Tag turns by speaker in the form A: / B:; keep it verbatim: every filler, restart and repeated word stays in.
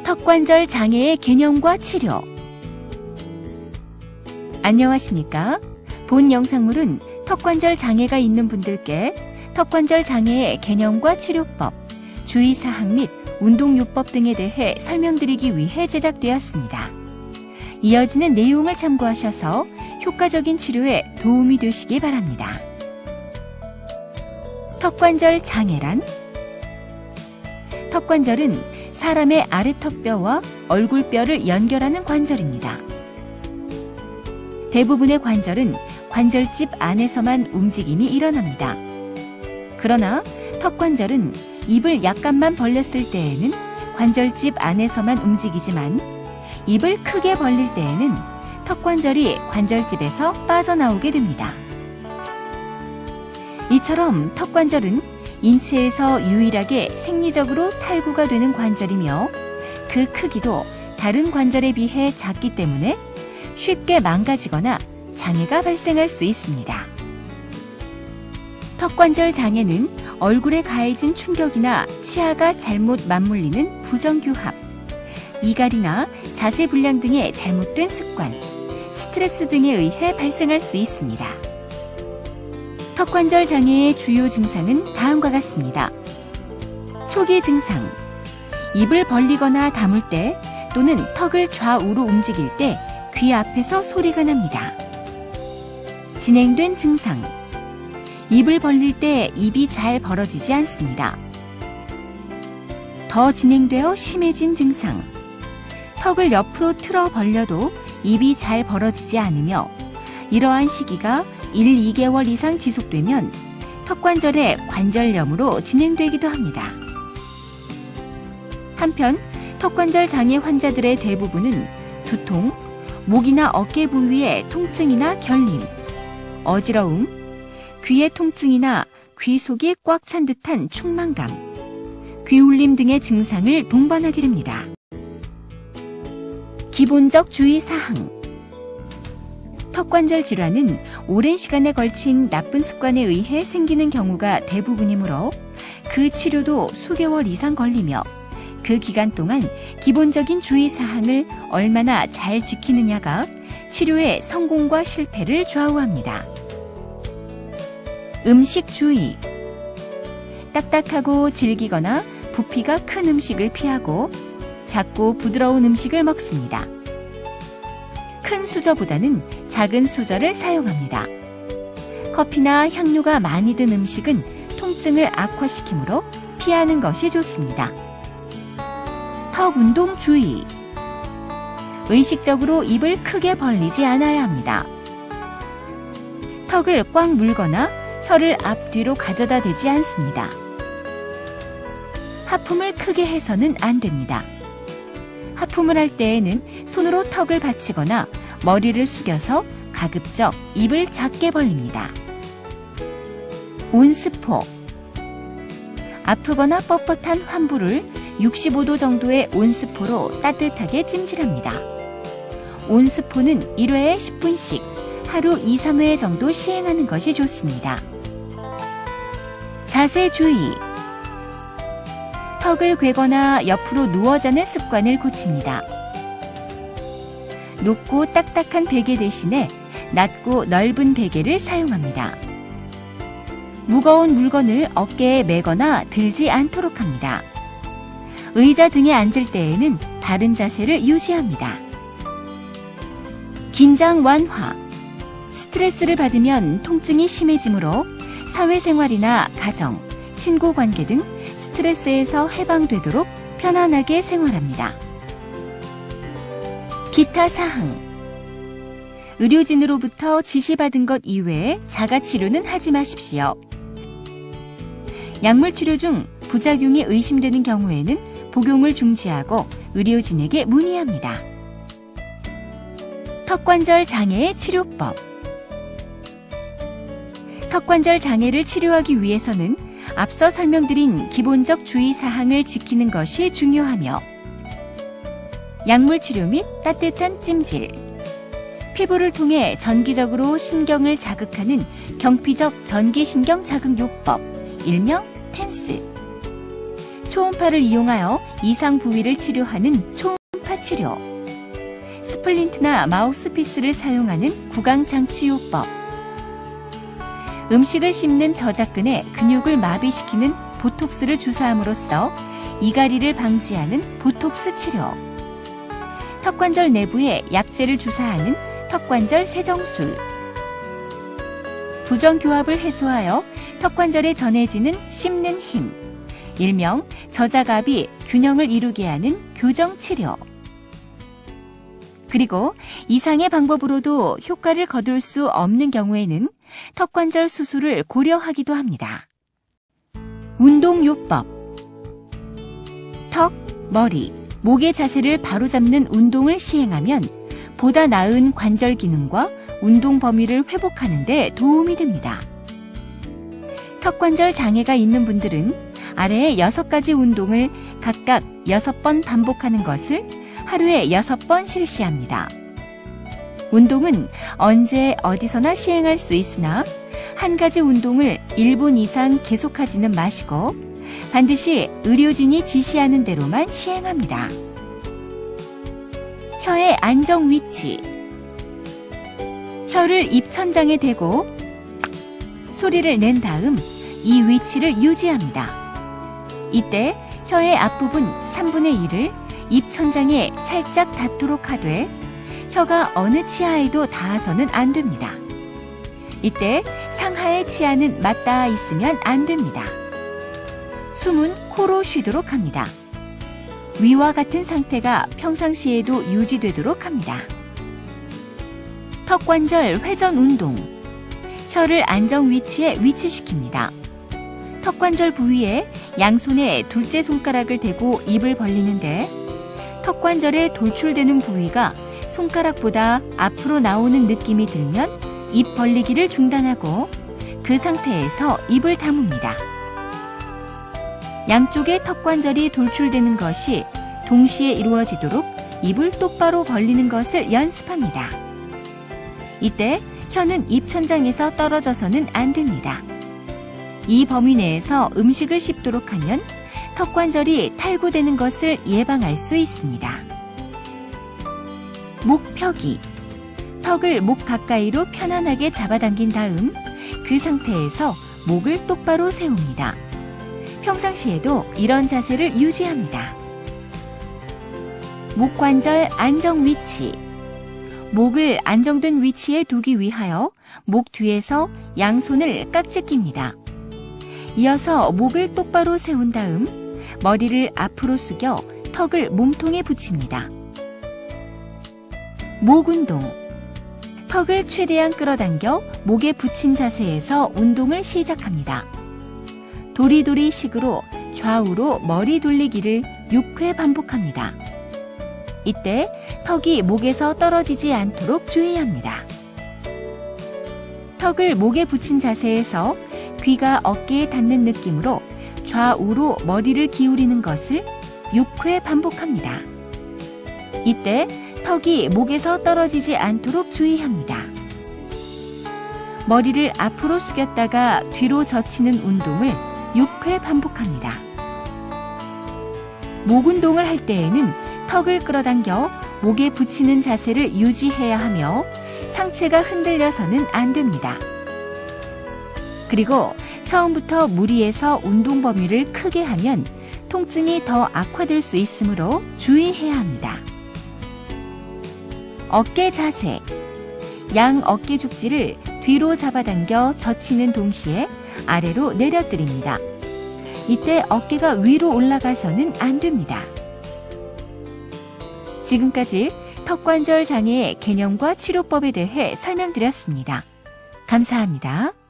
A: 턱관절 장애의 개념과 치료. 안녕하십니까? 본 영상물은 턱관절 장애가 있는 분들께 턱관절 장애의 개념과 치료법, 주의사항 및 운동요법 등에 대해 설명드리기 위해 제작되었습니다. 이어지는 내용을 참고하셔서 효과적인 치료에 도움이 되시기 바랍니다. 턱관절 장애란? 턱관절은 사람의 아래턱뼈와 얼굴뼈를 연결하는 관절입니다. 대부분의 관절은 관절집 안에서만 움직임이 일어납니다. 그러나 턱관절은 입을 약간만 벌렸을 때에는 관절집 안에서만 움직이지만 입을 크게 벌릴 때에는 턱관절이 관절집에서 빠져나오게 됩니다. 이처럼 턱관절은 인체에서 유일하게 생리적으로 탈구가 되는 관절이며 그 크기도 다른 관절에 비해 작기 때문에 쉽게 망가지거나 장애가 발생할 수 있습니다. 턱관절 장애는 얼굴에 가해진 충격이나 치아가 잘못 맞물리는 부정교합, 이갈이나 자세 불량 등의 잘못된 습관, 스트레스 등에 의해 발생할 수 있습니다. 턱관절 장애의 주요 증상은 다음과 같습니다. 초기 증상, 입을 벌리거나 다물 때 또는 턱을 좌우로 움직일 때 귀 앞에서 소리가 납니다. 진행된 증상, 입을 벌릴 때 입이 잘 벌어지지 않습니다. 더 진행되어 심해진 증상, 턱을 옆으로 틀어 벌려도 입이 잘 벌어지지 않으며 이러한 시기가 일, 이 개월 이상 지속되면 턱관절의 관절염으로 진행되기도 합니다. 한편 턱관절 장애 환자들의 대부분은 두통, 목이나 어깨 부위의 통증이나 결림, 어지러움, 귀의 통증이나 귀 속이 꽉 찬 듯한 충만감, 귀울림 등의 증상을 동반하게 됩니다. 기본적 주의사항. 턱관절 질환은 오랜 시간에 걸친 나쁜 습관에 의해 생기는 경우가 대부분이므로 그 치료도 수개월 이상 걸리며 그 기간 동안 기본적인 주의사항을 얼마나 잘 지키느냐가 치료의 성공과 실패를 좌우합니다. 음식 주의. 딱딱하고 질기거나 부피가 큰 음식을 피하고 작고 부드러운 음식을 먹습니다. 큰 수저보다는 작은 수저를 사용합니다. 커피나 향료가 많이 든 음식은 통증을 악화시키므로 피하는 것이 좋습니다. 턱 운동 주의. 의식적으로 입을 크게 벌리지 않아야 합니다. 턱을 꽉 물거나 혀를 앞뒤로 가져다 대지 않습니다. 하품을 크게 해서는 안 됩니다. 하품을 할 때에는 손으로 턱을 받치거나 머리를 숙여서 가급적 입을 작게 벌립니다. 온스포. 아프거나 뻣뻣한 환부를 육십오 도 정도의 온스포로 따뜻하게 찜질합니다. 온스포는 일 회에 십 분씩 하루 이, 삼 회 정도 시행하는 것이 좋습니다. 자세 주의. 턱을 괴거나 옆으로 누워 자는 습관을 고칩니다. 높고 딱딱한 베개 대신에 낮고 넓은 베개를 사용합니다. 무거운 물건을 어깨에 메거나 들지 않도록 합니다. 의자 등에 앉을 때에는 바른 자세를 유지합니다. 긴장 완화. 스트레스를 받으면 통증이 심해지므로 사회생활이나 가정, 친구관계 등 스트레스에서 해방되도록 편안하게 생활합니다. 기타 사항. 의료진으로부터 지시받은 것 이외에 자가치료는 하지 마십시오. 약물치료 중 부작용이 의심되는 경우에는 복용을 중지하고 의료진에게 문의합니다. 턱관절 장애의 치료법. 턱관절 장애를 치료하기 위해서는 앞서 설명드린 기본적 주의사항을 지키는 것이 중요하며 약물치료 및 따뜻한 찜질, 피부를 통해 전기적으로 신경을 자극하는 경피적 전기신경 자극요법, 일명 텐스, 초음파를 이용하여 이상 부위를 치료하는 초음파 치료. 스플린트나 마우스피스를 사용하는 구강장치요법. 음식을 씹는 저작근에 근육을 마비시키는 보톡스를 주사함으로써 이갈이를 방지하는 보톡스 치료. 턱관절 내부에 약재를 주사하는 턱관절 세정술. 부정교합을 해소하여 턱관절에 전해지는 씹는 힘, 일명 저자갑이 균형을 이루게 하는 교정치료. 그리고 이상의 방법으로도 효과를 거둘 수 없는 경우에는 턱관절 수술을 고려하기도 합니다. 운동요법. 턱, 머리, 목의 자세를 바로잡는 운동을 시행하면 보다 나은 관절 기능과 운동 범위를 회복하는 데 도움이 됩니다. 턱관절 장애가 있는 분들은 아래의 여섯 가지 운동을 각각 여섯 번 반복하는 것을 하루에 여섯 번 실시합니다. 운동은 언제 어디서나 시행할 수 있으나 한 가지 운동을 일 분 이상 계속하지는 마시고 반드시 의료진이 지시하는 대로만 시행합니다. 혀의 안정 위치. 혀를 입천장에 대고 소리를 낸 다음 이 위치를 유지합니다. 이때 혀의 앞부분 삼분의 일을 입천장에 살짝 닿도록 하되 혀가 어느 치아에도 닿아서는 안 됩니다. 이때 상하의 치아는 맞닿아 있으면 안 됩니다. 숨은 코로 쉬도록 합니다. 위와 같은 상태가 평상시에도 유지되도록 합니다. 턱관절 회전 운동. 혀를 안정 위치에 위치시킵니다. 턱관절 부위에 양손에 둘째 손가락을 대고 입을 벌리는데 턱관절에 돌출되는 부위가 손가락보다 앞으로 나오는 느낌이 들면 입 벌리기를 중단하고 그 상태에서 입을 다뭅니다. 양쪽의 턱관절이 돌출되는 것이 동시에 이루어지도록 입을 똑바로 벌리는 것을 연습합니다. 이때 혀는 입천장에서 떨어져서는 안 됩니다. 이 범위 내에서 음식을 씹도록 하면 턱관절이 탈구되는 것을 예방할 수 있습니다. 목 펴기. 턱을 목 가까이로 편안하게 잡아당긴 다음 그 상태에서 목을 똑바로 세웁니다. 평상시에도 이런 자세를 유지합니다. 목관절 안정 위치. 목을 안정된 위치에 두기 위하여 목 뒤에서 양손을 깍지 낍니다. 이어서 목을 똑바로 세운 다음 머리를 앞으로 숙여 턱을 몸통에 붙입니다. 목 운동. 턱을 최대한 끌어당겨 목에 붙인 자세에서 운동을 시작합니다. 도리도리식으로 좌우로 머리 돌리기를 육 회 반복합니다. 이때 턱이 목에서 떨어지지 않도록 주의합니다. 턱을 목에 붙인 자세에서 귀가 어깨에 닿는 느낌으로 좌우로 머리를 기울이는 것을 육 회 반복합니다. 이때 턱이 목에서 떨어지지 않도록 주의합니다. 머리를 앞으로 숙였다가 뒤로 젖히는 운동을 육 회 반복합니다. 목 운동을 할 때에는 턱을 끌어당겨 목에 붙이는 자세를 유지해야 하며 상체가 흔들려서는 안 됩니다. 그리고 처음부터 무리해서 운동 범위를 크게 하면 통증이 더 악화될 수 있으므로 주의해야 합니다. 어깨 자세. 양 어깨 죽지를 뒤로 잡아당겨 젖히는 동시에 아래로 내려뜨립니다. 이때 어깨가 위로 올라가서는 안 됩니다. 지금까지 턱관절 장애의 개념과 치료법에 대해 설명드렸습니다. 감사합니다.